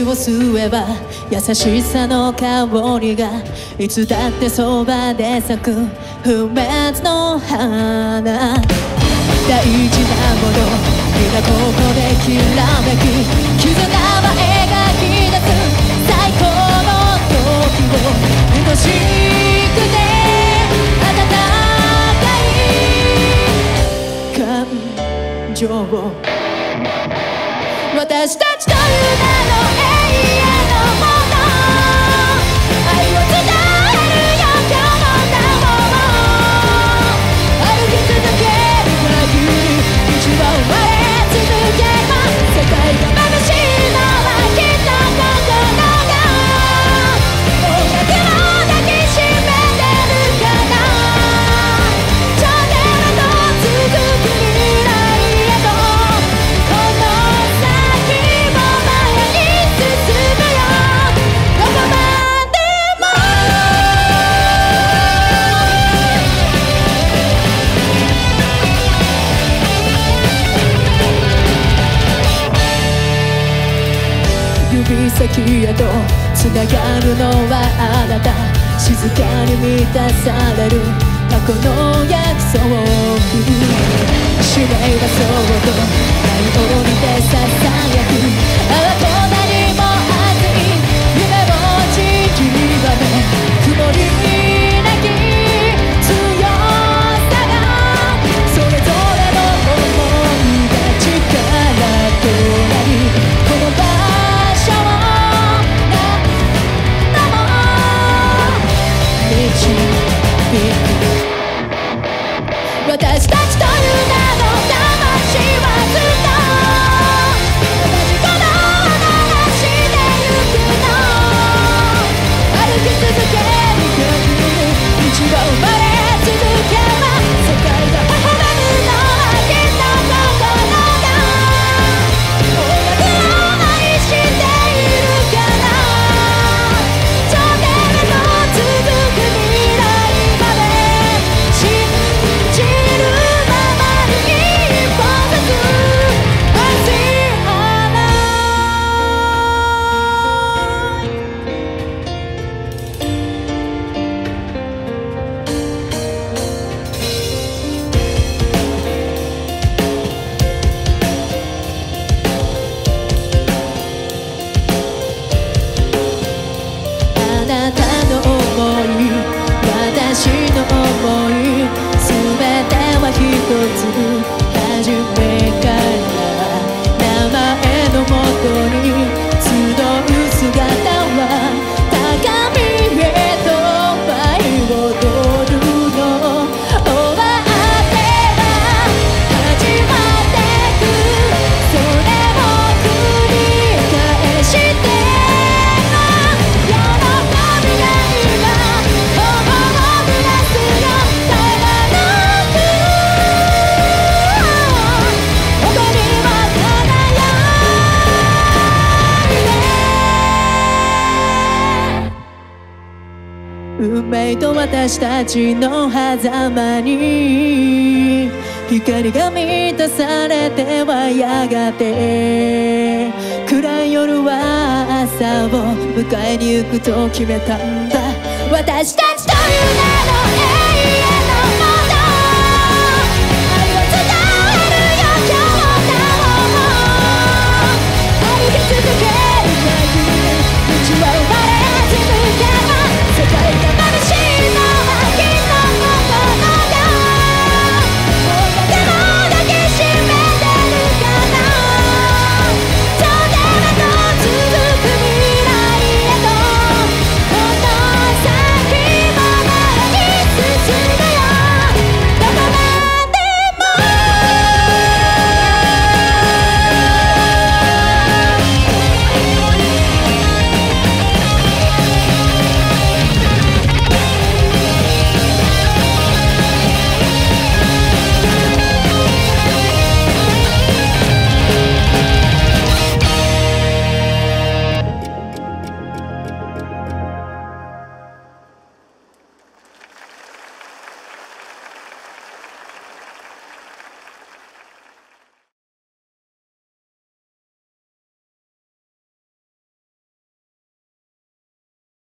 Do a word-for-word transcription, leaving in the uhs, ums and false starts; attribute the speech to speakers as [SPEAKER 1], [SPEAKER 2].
[SPEAKER 1] を吸えば優しさの香りがいつだってそばで咲く不滅の花、大事なもの皆ここできらめく絆は描き出す最高の時を愛しくて温かい感情を私たちという名の永遠のもの愛を伝えるよ今日の名を歩き続ける限り道は生まれ続けます世界が眩しいのはきっと心が音楽を抱きしめてるから頂点へと続く未来へとこの先も前に進むよどこまでも指先へとつながるのはあなた静かに満たされる過去の約束使命はそうと舞い降りてささやくああこんなにも熱い夢をちりばめ曇りなき強さがそれぞれの想いが力となりこの場所を何度も導く私たちという名の魂はずっと同じことを話してゆくの歩き続ける限り道は生まれ続けます世界が微笑むのはきっと心が音楽を愛しているから頂点へと続く未来まで信じるままに一歩ずつ I see alive あなたの想い私の想い全ては一つ初めから名前のもとに集う姿は高みへと舞い踊るの終わっては始まってくそれを繰り返して喜びが今心を濡らすよ絶え間なくここには輝いて運命と私たちの狭間に光が満たされてはやがて暗い夜は朝を迎えに行くと決めたんだ私たちという名の